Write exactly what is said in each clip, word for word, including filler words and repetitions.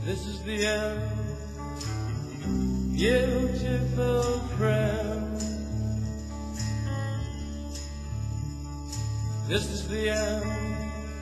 This is the end, beautiful friend. This is the end,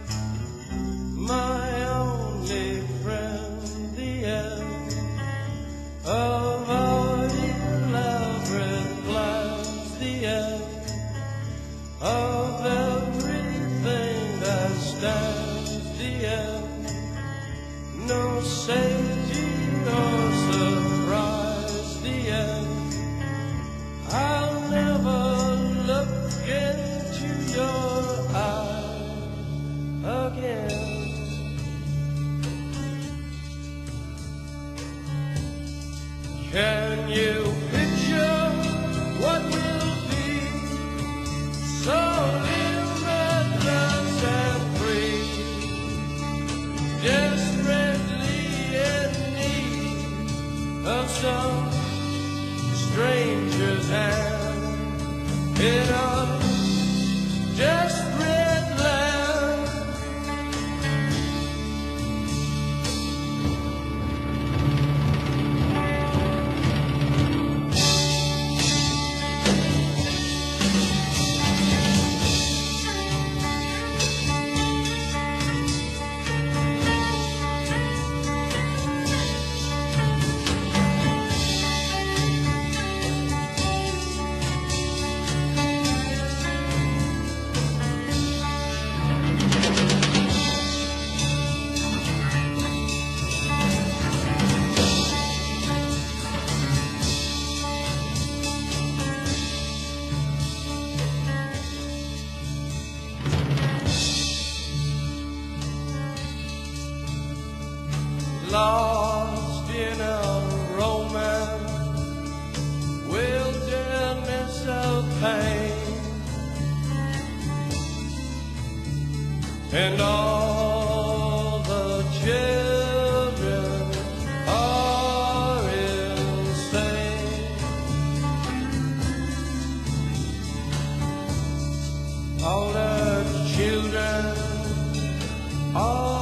my only friend. The end of our elaborate plans. The end of everything that stands. The end, no safety or surprise. The end, I'll never look into your eyes again. Can you picture what will be so limitless and free, desperately in need of some stranger's hand in a desperate land? Lost in a romance, wilderness of pain, and all the children are insane. All the children are